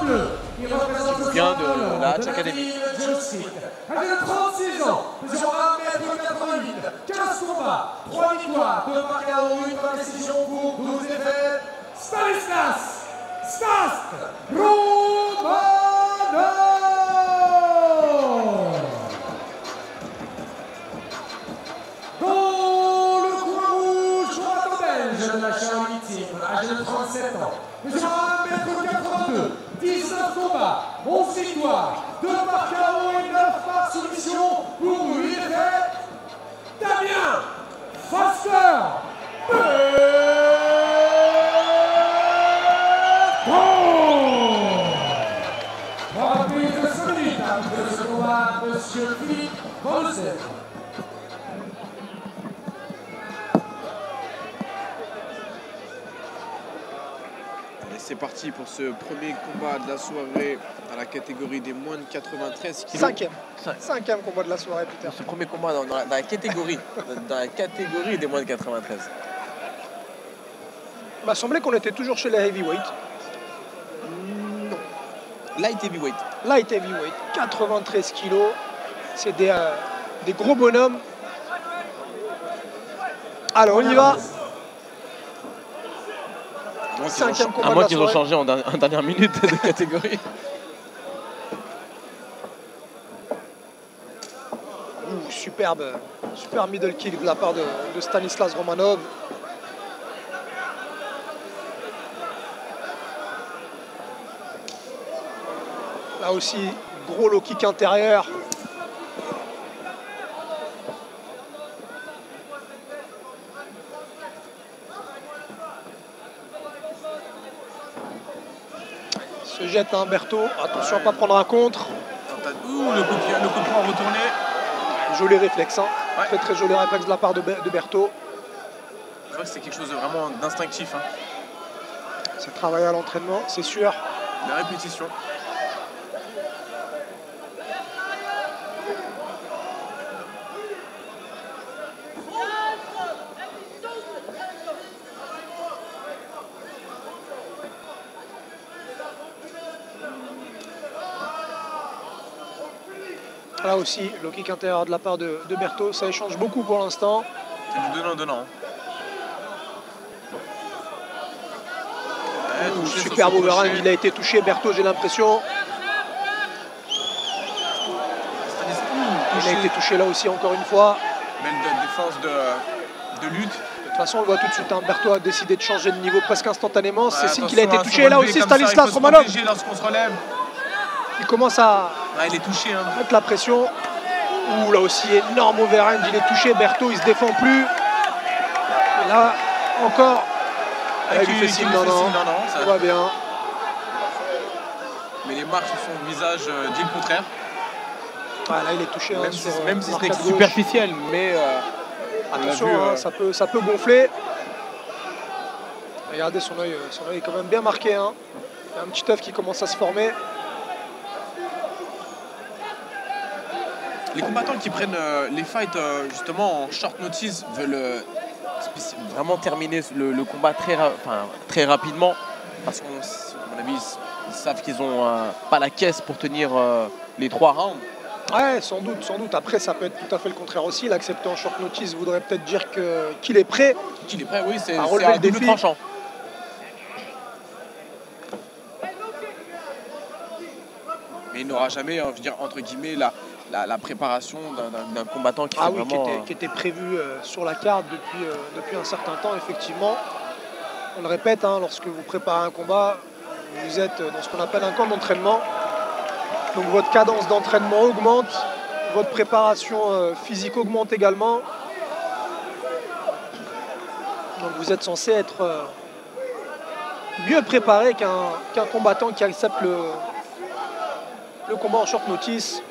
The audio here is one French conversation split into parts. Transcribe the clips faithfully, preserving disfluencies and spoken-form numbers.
bleu, qui représente le vient de de la Hatch Academy. Âgé de trente-six ans, mesure un mètre quatre-vingt-huit, quinze combats, trois victoires, deux par K O, une par décision pour douze défaites. Stanislas Stas Romanov. Dans le coin rouge, droite belge de la chaîne ultime, âgé de trente-sept ans, mesure un mètre quatre-vingt-deux, dix-neuf combats, onze victoires, deux par K O et neuf par soumission pour huit défaites. Damien Foster Pour un plus de cinq minutes après ce combat, Monsieur Philippe Volsen. C'est parti pour ce premier combat de la soirée dans la catégorie des moins de quatre-vingt-treize kilos. Cinquième. Cinquième combat de la soirée, Peter. Ce premier combat dans, dans, la, dans la catégorie, dans la catégorie des moins de quatre-vingt-treize. Il m'a semblé qu'on était toujours chez les heavyweight. Non. Light heavyweight. Light heavyweight, quatre-vingt-treize kilos. C'est des, euh, des gros bonhommes. Alors on y va. Cinquième combat à moins de la qu'ils ont soirée. changé en, en dernière minute de catégorie. Ouh, superbe, super middle kick de la part de, de Stanislas Romanov. Là aussi, gros low kick intérieur. Se jette un Berthaud. Attention à ne pas prendre un contre. Ouh, le coup de pied, le coup de poing retourné. Joli réflexe, hein. Ouais. Très très joli réflexe de la part de, Ber- de Berthaud. C'est vrai que c'est quelque chose de vraiment d'instinctif. Hein. C'est travaillé à l'entraînement, c'est sûr. La répétition. Là aussi, le kick intérieur de la part de, de Berthaud, ça échange beaucoup pour l'instant. C'est du donnant-donnant. Ouais, touché sur Superbe son overhand, crochet. il a été touché, Berthaud, j'ai l'impression. Il a été touché là aussi encore une fois. Belle de- défense de, de lutte. De toute façon, on le voit tout de suite, hein. Berthaud a décidé de changer de niveau presque instantanément. C'est Ouais, signe qu'il a été attention à se touché là relever aussi, comme ça, Stanislas il faut se Romanov. protéger lorsqu'on se relève. Il commence à Ah, il est touché. Hein. mettre la pression. Ouh, là aussi, énorme overhand, il est touché. Berthaud, il se défend plus. Et là, encore. Ah, il qui- lui fait qui signe, lui non, fait non. signe, non, non, ça- Tout va bien. Mais les marques sur son visage euh, disent le contraire. Ah, là, il est touché. hein, Même, sur, si, euh, même si ce n'est l'arcade que gauche. superficiel, mais euh, on l'a Attention, vu, hein, euh, ça, peut, ça peut gonfler. Regardez son œil, son œil est quand même bien marqué. Hein. Il y a un petit œuf qui commence à se former. les combattants qui prennent euh, les fights euh, justement en short notice veulent euh, spéci- vraiment terminer le, le combat très, ra- enfin, très rapidement parce qu'à mon avis ils, ils savent qu'ils n'ont pas la caisse pour tenir euh, les trois rounds. Ouais, sans doute, sans doute. Après, ça peut être tout à fait le contraire aussi. L'accepter en short notice voudrait peut-être dire que- qu'il est prêt. Qu'il est prêt, oui, c'est À c'est relever un le double défi. tranchant. Mais il n'aura jamais, euh, je veux dire, entre guillemets, la, la, la préparation d'un- d'un d'un combattant qui Ah fait oui, qui vraiment... était, qui était prévu euh, sur la carte depuis, euh, depuis un certain temps, effectivement. On le répète, hein, lorsque vous préparez un combat, vous êtes dans ce qu'on appelle un camp d'entraînement. Donc votre cadence d'entraînement augmente, votre préparation euh, physique augmente également. Donc vous êtes censé être euh, mieux préparé qu'un qu'un combattant qui accepte le, le combat en short notice.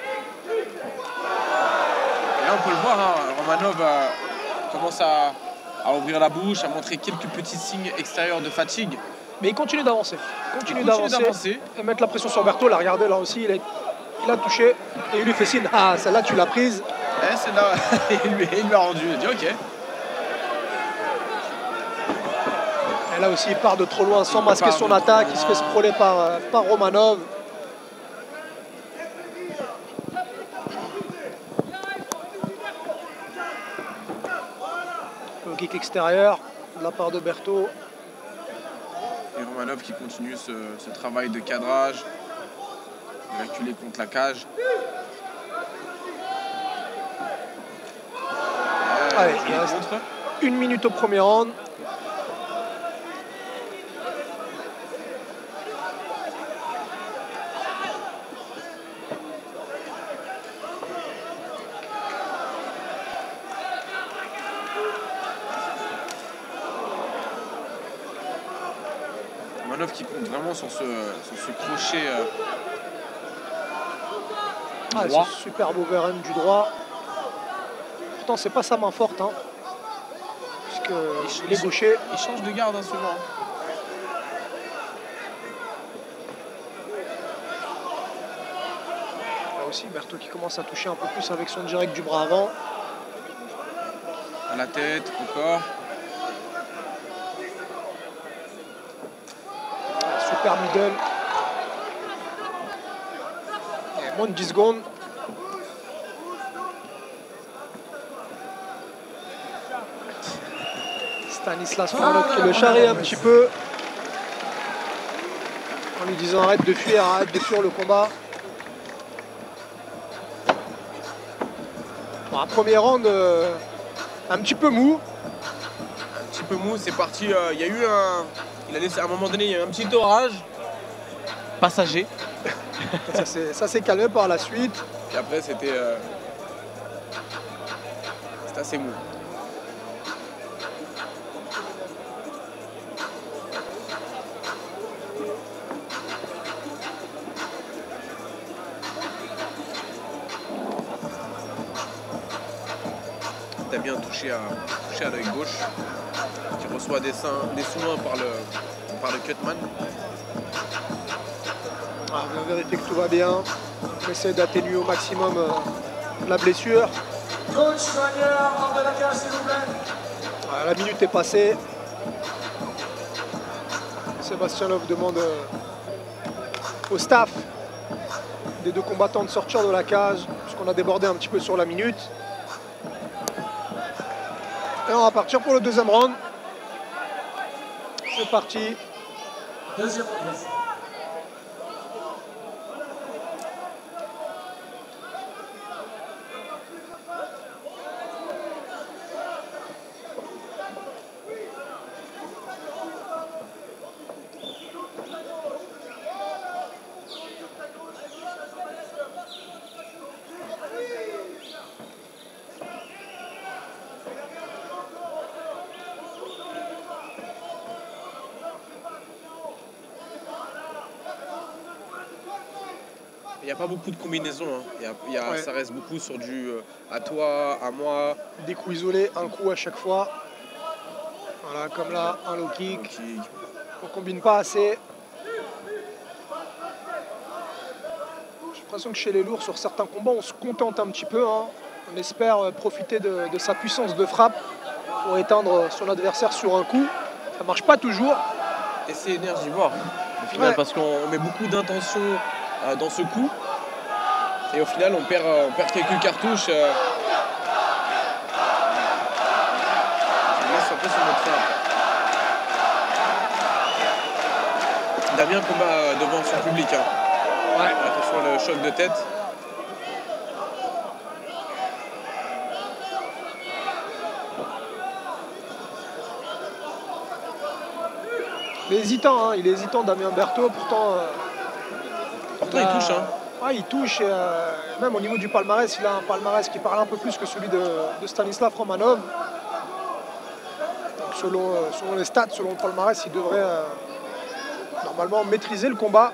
Et là, on peut le voir, hein, Romanov euh, commence à, à ouvrir la bouche, à montrer quelques petits signes extérieurs de fatigue. Mais il continue d'avancer. Il continue, Il continue d'avancer. d'avancer. Et mettre la pression sur Berthaud. Là, regardez, là aussi, il, est, il a touché. Et il lui fait signe. Ah, celle-là, tu l'as prise. Eh, c'est là, il lui, il lui a rendu, il a dit ok. Et là aussi, il part de trop loin sans masquer son attaque. Il se fait sprawler par, par Romanov. Le kick extérieur de la part de Berthaud. Et Romanov qui continue ce, ce travail de cadrage, de reculer contre la cage. Allez, il reste une minute au premier round. Romanov qui compte vraiment sur ce, sur ce crochet euh, ah, droit. Ce superbe overhand du droit. Pourtant, c'est pas sa main forte. Hein, puisque il est gaucher. Il change de garde hein, souvent. Là aussi, Berthaud qui commence à toucher un peu plus avec son direct du bras avant. À la tête, au corps. Super middle. Et moins de dix secondes. Stanislas Romanov qui le charrie un petit peu. En lui disant arrête de fuir, arrête de fuir le combat. Bon, un premier round euh, un petit peu mou. Un petit peu mou, c'est parti. Il euh, y a eu un. Il a laissé, à un moment donné, il y a eu un petit orage passager. Ça s'est calmé par la suite. Et après, c'était euh, c'était assez mou. T'as bien touché à, touché à l'œil gauche, qui reçoit des, seins, des soins par le, par le cutman. Ah, on va vérifier que tout va bien. On essaie d'atténuer au maximum euh, la blessure. Coach Manière, hors de la cage, s'il vous plaît. Ah, la minute est passée. Sebastianov demande euh, au staff des deux combattants de sortir de la cage, puisqu'on a débordé un petit peu sur la minute. Et on va partir pour le deuxième round. C'est parti. Deuxième round. Il n'y a pas beaucoup de combinaisons. Hein. Il y a, il y a, ouais. Ça reste beaucoup sur du euh, à toi, à moi. Des coups isolés, un coup à chaque fois. Voilà, comme là, un low kick. Low kick. On combine pas assez. J'ai l'impression que chez les lourds, sur certains combats, on se contente un petit peu. Hein. On espère profiter de, de sa puissance de frappe pour éteindre son adversaire sur un coup. Ça marche pas toujours. Et c'est énergivore au final, ouais. Parce qu'on met beaucoup d'intention euh, dans ce coup. Et au final, on perd, euh, on perd quelques cartouches. Euh... On laisse un peu sur notre frappe. Damien combat devant son public. Hein. Ouais. Attention le choc de tête. Il est hésitant, hein. Il est hésitant Damien Berthaud, pourtant... Euh, pourtant il, a... il touche. Hein. Ouais, il touche, et, euh, même au niveau du palmarès, il a un palmarès qui parle un peu plus que celui de, de Stanislav Romanov. Donc, selon, euh, selon les stats, selon le palmarès, il devrait euh, normalement maîtriser le combat.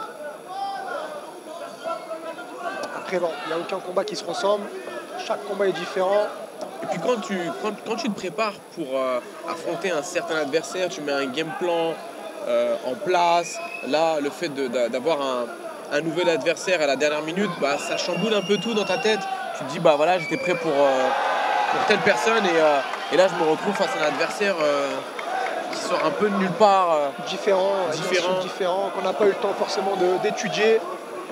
Après, bon, il n'y a aucun combat qui se ressemble. Chaque combat est différent. Et puis quand tu, quand, quand tu te prépares pour euh, affronter un certain adversaire, tu mets un game plan euh, en place. Là, le fait d'avoir un, un nouvel adversaire à la dernière minute, bah, ça chamboule un peu tout dans ta tête. Tu te dis, bah voilà, j'étais prêt pour, euh, pour telle personne et, euh, et là, je me retrouve face à un adversaire euh, qui sort un peu de nulle part. euh, Différent, Différent. différent. différent qu'on n'a pas eu le temps forcément de- d'étudier.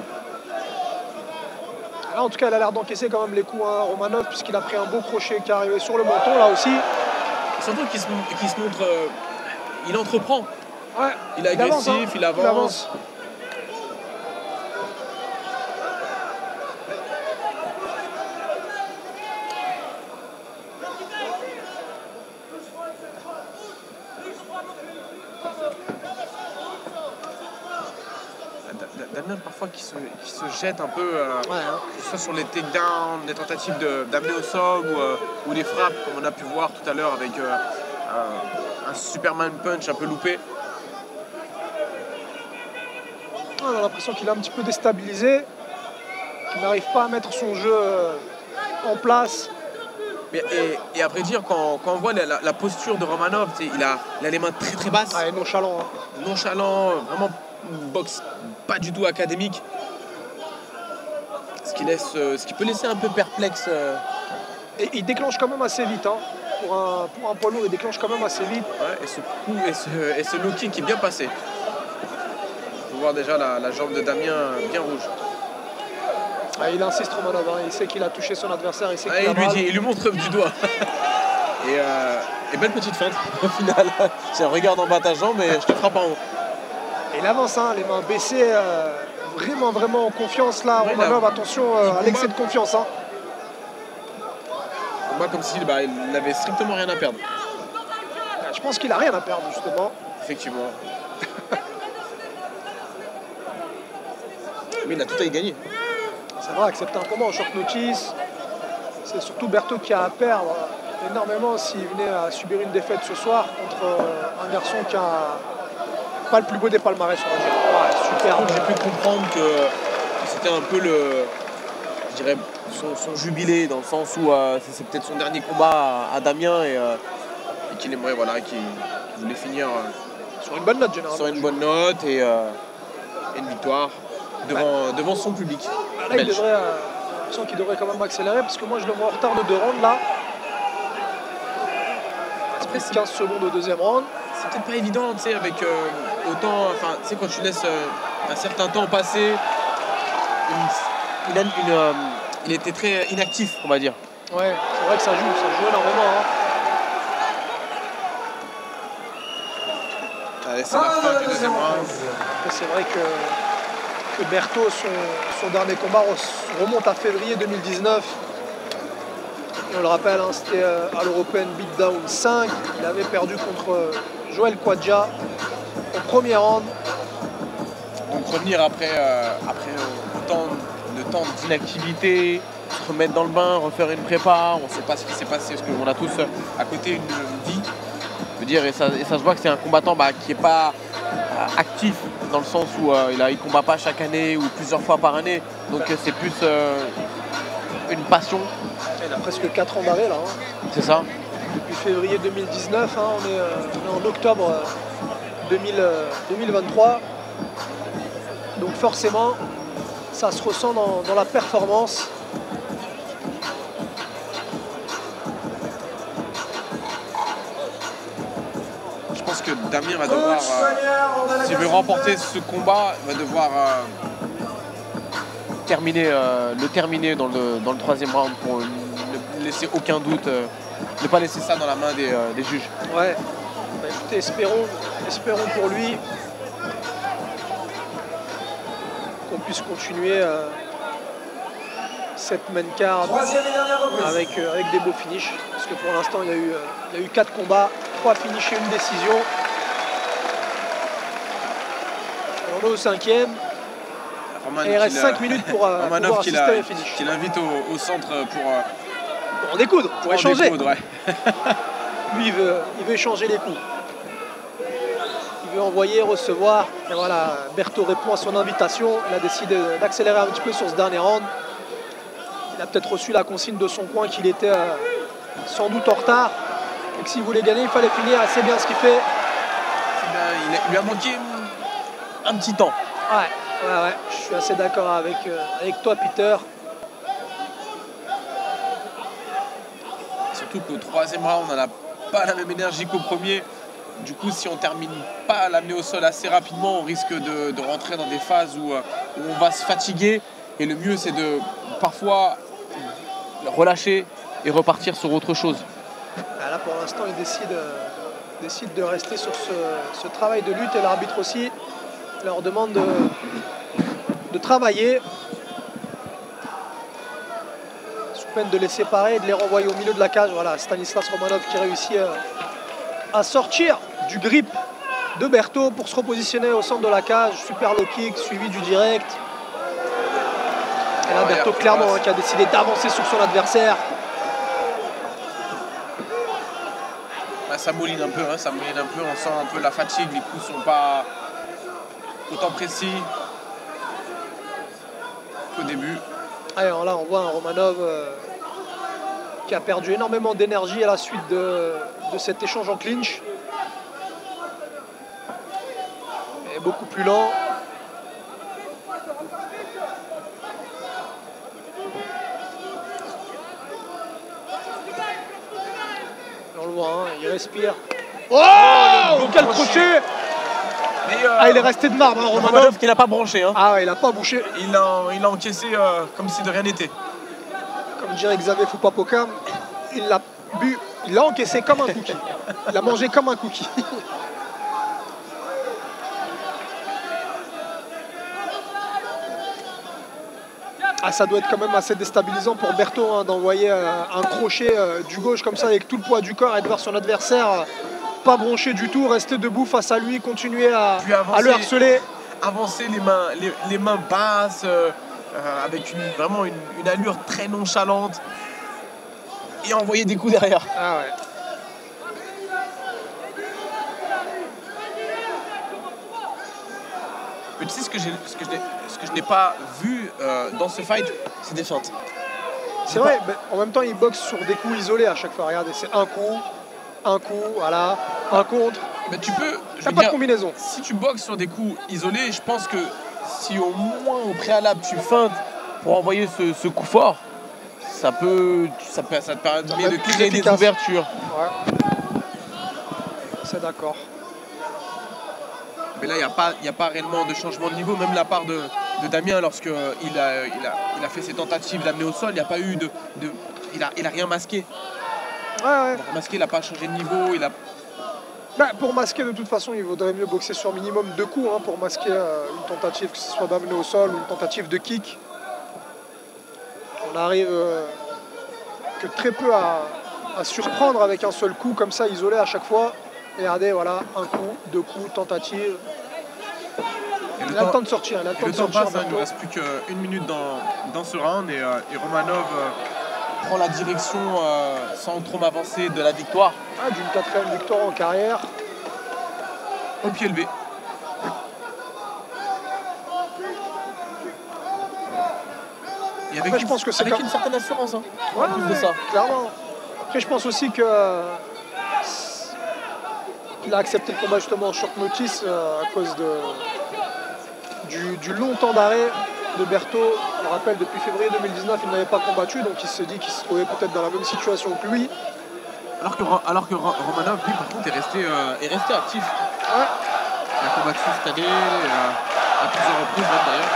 Là, en tout cas, il a l'air d'encaisser quand même les coups, hein, Romanov, puisqu'il a pris un beau crochet qui est arrivé sur le menton, là aussi. Surtout qu'il se, qu'il se montre. euh, il entreprend. Ouais, Il est avance, agressif, hein. il avance. Da- Damien, parfois, qui se, qui se jette un peu, euh, Ouais, hein. que ce soit sur les takedowns, les tentatives de- d'amener au sol ou, euh, ou les frappes, comme on a pu voir tout à l'heure avec euh, un, un Superman punch un peu loupé. On a l'impression qu'il est un petit peu déstabilisé, qu'il n'arrive pas à mettre son jeu euh, en place. Mais, et, et après dire, quand, quand on voit la, la- la posture de Romanov, tu sais, il a, il a les mains très très basses, Ah, et nonchalant. Hein. nonchalant, vraiment une boxe pas du tout académique. Ce qui, laisse, euh, ce qui peut laisser un peu perplexe. euh, Et il déclenche quand même assez vite. Hein. Pour, un, pour un poids lourd, il déclenche quand même assez vite. ouais, et ce coup et ce, et ce low kick qui est bien passé. On peut voir déjà la, la jambe de Damien bien rouge. Ah, il insiste Romanov, hein. Il sait qu'il a touché son adversaire, il sait Ah, qu'il a il, lui mal. dit, il lui montre du doigt. et, euh, et belle petite feinte au final. C'est un regard en bas ta jambe et je te frappe en haut. Et il avance, hein, les mains baissées, euh, vraiment, vraiment en confiance là. Ouais, Romanov, là, attention il euh, à combat. l'excès de confiance. Hein. On voit comme s'il bah, il n'avait strictement rien à perdre. Je pense qu'il a rien à perdre justement. Effectivement. Mais il a tout à y gagner. C'est vrai, accepter un combat en short notice, c'est surtout Berthaud qui a à perdre énormément s'il venait à subir une défaite ce soir contre euh, un garçon qui a pas le plus beau des palmarès, on va dire. Ouais, super. Donc, j'ai pu comprendre que, que c'était un peu le, je dirais, son, son jubilé, dans le sens où euh, c'est, c'est peut-être son dernier combat à, à Damien et, euh, et qu'il aimerait, voilà, qu'il, qu'il voulait finir euh, Sur une bonne note généralement. sur une bonne note et, euh, et une victoire devant, devant son public. Là, il belge. devrait, euh, j'ai l'impression qu'il devrait quand même accélérer parce que moi je le vois en retard de deux rounds là. Après, c'est, quinze secondes au deuxième round. c'est peut-être pas évident, tu sais, avec euh, autant, enfin, tu sais, quand tu laisses euh, un certain temps passer, une- il, a une, euh, il était très inactif, on va dire. Ouais, c'est vrai que ça joue, ça joue énormément. Hein. Allez, c'est la fin du deuxième round. Et c'est vrai que, que Berthaud, son, son dernier combat re- remonte à février deux mille dix-neuf. Et on le rappelle, hein, c'était euh, à l'European Beatdown cinq. Il avait perdu contre euh, Joël Quadja au premier round. Donc revenir après, euh, après euh, autant de temps d'inactivité, se remettre dans le bain, refaire une prépa, on ne sait pas ce qui s'est passé, parce qu'on a tous euh, à côté une, une vie. Je veux dire, et, ça, et ça se voit que c'est un combattant bah, qui n'est pas euh, actif, dans le sens où euh, il ne combat pas chaque année ou plusieurs fois par année. Donc euh, c'est plus euh, une passion, Il a presque quatre ans d'arrêt là. Hein. c'est ça. Depuis février deux mille dix-neuf, hein, on, est, euh, on est en octobre euh, deux mille, euh, deux mille vingt-trois. Donc forcément, ça se ressent dans, dans la performance. Je pense que Damien va devoir, euh, s'il veut remporter ce combat, il va devoir euh, terminer, euh, le terminer dans le, dans le troisième round pour ne laisser aucun doute, euh, ne pas laisser ça dans la main des, euh, des juges. Ouais. Bah, écoutez, espérons, espérons pour lui qu'on puisse continuer euh, cette main card avec, euh, avec des beaux finishes. Parce que pour l'instant, il y a eu, euh, il y a eu quatre combats, trois finishes et une décision. Alors, on est au cinquième. Roman Et il reste qui cinq l'a- minutes pour euh, Romanov pouvoir qui, assister à l'a- la finish. qui l'invite au, au centre pour, euh, Pour en découdre, pour en échanger. découdre, ouais. Lui, il veut, il veut échanger les coups. Il veut envoyer, recevoir. Et voilà, Berthaud répond à son invitation. Il a décidé d'accélérer un petit peu sur ce dernier round. Il a peut-être reçu la consigne de son coin qu'il était euh, sans doute en retard. Et que s'il voulait gagner, il fallait finir. C'est bien ce qu'il fait. Eh ben, il, a- il lui a manqué un petit temps. Ouais, ouais, ouais. Je suis assez d'accord avec, euh, avec toi, Peter. Surtout qu'au troisième round, on n'a pas la même énergie qu'au premier. Du coup, si on ne termine pas à l'amener au sol assez rapidement, on risque de, de rentrer dans des phases où, où on va se fatiguer. Et le mieux, c'est de parfois relâcher et repartir sur autre chose. Là, pour l'instant, il décide, euh, décide de rester sur ce, ce travail de lutte et l'arbitre aussi leur demande de, de travailler sous peine de les séparer et de les renvoyer au milieu de la cage. Voilà, Stanislas Romanov qui réussit euh, à sortir du grip de Berto pour se repositionner au centre de la cage. Super low kick suivi du direct. Et là, Berto clairement hein, qui a décidé d'avancer sur son adversaire. Bah, ça mouline un peu, hein, ça mouline un peu, on sent un peu la fatigue, les coups sont pas autant précis qu'au début. Alors là, on voit un Romanov euh, qui a perdu énormément d'énergie à la suite de, de cet échange en clinch. Et beaucoup plus lent. On le voit, hein, il respire. Oh, oh quel crochet! Mais euh, Ah, il est resté de marbre, hein, Romanov. Romanov qui n'a pas branché. Hein. Ah ouais, il n'a pas bouché. Il a, il a encaissé euh, comme si de rien n'était. Comme dirait Xavier Foupapokam, il l'a bu, il l'a encaissé comme un cookie. Il l'a mangé comme un cookie. Ah, ça doit être quand même assez déstabilisant pour Berto hein, d'envoyer euh, un crochet euh, du gauche comme ça avec tout le poids du corps et de voir son adversaire euh, pas broncher du tout, rester debout face à lui, continuer à, avancer, à le harceler. Avancer les mains, les, les mains basses, euh, euh, avec une, vraiment une, une allure très nonchalante et envoyer des coups derrière. Ah ouais. Mais tu sais ce que, j'ai, ce que je n'ai, ce que je n'ai pas vu euh, dans ce fight, c'est des feintes. C'est vrai, mais en même temps il boxe sur des coups isolés à chaque fois. Regardez, c'est un coup, un coup, voilà, un contre. Mais tu peux. Il n'y a pas de combinaison. Si tu boxes sur des coups isolés, je pense que si au moins au préalable tu feintes pour envoyer ce, ce coup fort, ça peut, ça peut, ça te permet ça de créer des ouvertures. Ouais. C'est d'accord. Mais là, il n'y a pas, il n'y a pas réellement de changement de niveau, même la part de, de Damien lorsqu'il a, il a, il a fait ses tentatives d'amener au sol, il n'y a pas eu de, de il a, il a rien masqué. Ouais, ouais. Il a masqué, il n'a pas changé de niveau, il a. Bah, pour masquer, de toute façon, il vaudrait mieux boxer sur minimum deux coups hein, pour masquer euh, une tentative, que ce soit d'amener au sol ou une tentative de kick. On arrive euh, que très peu à, à surprendre avec un seul coup, comme ça, isolé à chaque fois. Et regardez, voilà, un coup, deux coups, tentative. Il a le temps de sortir. Il a le temps de sortir. Passe, hein, il ne reste plus qu'une minute dans, dans ce round et, euh, et Romanov euh, prend la direction euh, sans trop m'avancer de la victoire. Ah, d'une quatrième victoire en carrière. Au pied levé. Et avec, Après, une, je pense que c'est avec comme... une certaine assurance, hein, ouais, en plus ouais, de ça. Clairement. Après, je pense aussi que euh, il a accepté le combat justement en short notice euh, à cause de, du, du long temps d'arrêt de Berto. On rappelle, depuis février deux mille dix-neuf, il n'avait pas combattu, donc il se dit qu'il se trouvait peut-être dans la même situation que lui. Alors que, alors que Romanov, lui, par contre, est resté, euh, est resté actif. Ouais. Il a combattu cette année, euh, à plusieurs reprises même d'ailleurs.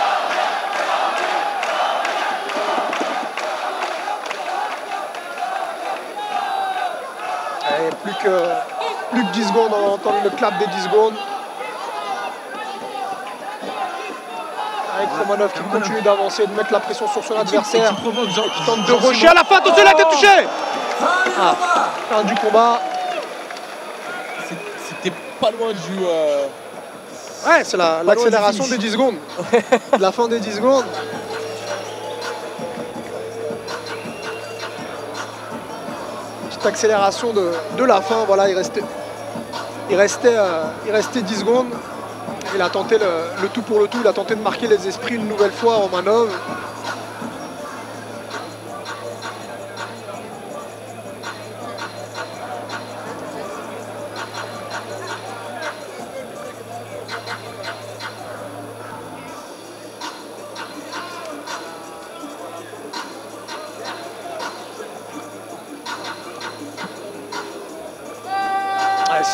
Et plus que, plus que dix secondes, on entend le clap des dix secondes. Avec Romanov qui continue d'avancer, de mettre la pression sur son adversaire. Qui provoque Jean, qui tente de rusher à la fin, attention, il a été touché. Ah, fin du combat. C'était pas loin du... Euh... Ouais, c'est la, l'accélération des dix secondes. La fin des dix secondes. Petite accélération de, de la fin. Voilà, il restait, il restait, euh, il restait dix secondes. Il a tenté le, le tout pour le tout. Il a tenté de marquer les esprits une nouvelle fois, Romanov.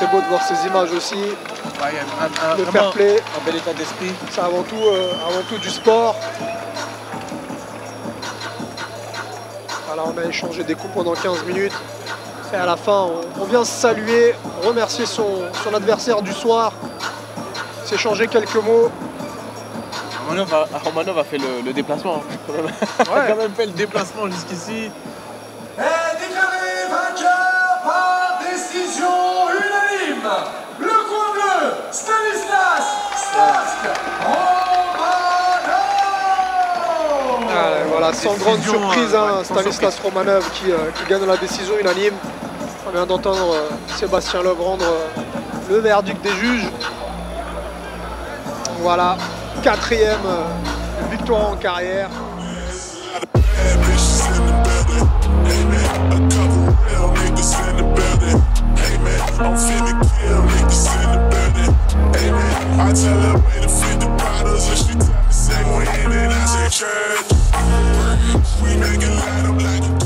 c'est beau de voir ces images aussi. Ouais, il y a un, un, Le vraiment fair play. un bel état d'esprit. C'est avant tout, euh, avant tout du sport. Voilà, on a échangé des coups pendant quinze minutes. Et à la fin, on, on vient se saluer, remercier son, son adversaire du soir, s'échanger quelques mots. Romanov a, Romanov a fait le, le déplacement. Hein. Ouais. a quand même fait le déplacement jusqu'ici. Est déclaré vainqueur par décision unanime. Le coin bleu, Stanislas Stask Romanov. Euh, voilà, sans Décision, grande surprise, euh, hein, ouais, sans Stanislas surprise. Romanov qui, euh, qui gagne la décision unanime. On vient d'entendre euh, Sébastien Loeb rendre euh, le verdict des juges. Voilà, quatrième euh, victoire en carrière. We make it light up like a